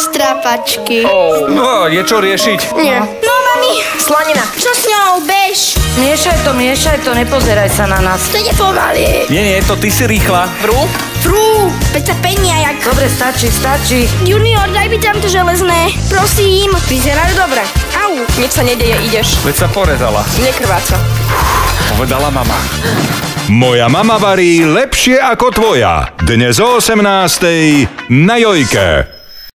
strápačky. No, je čo riešiť? Nie. No, mami. Slanina. Čo s ňou? Bež. Miešaj to, nepozeraj sa na nás. To ide pomaly. Nie, to ty si rýchla. Frú, veď sa penia jak... Dobre, stačí. Junior, daj mi tam to železné. Prosím. Vyzerajú dobre. Au. Nič sa nedeje, ideš. Veď sa porezala. Nekrváca. Povedala mama. Moja mama varí lepšie ako tvoja. Dnes o 18:00 na Jojke.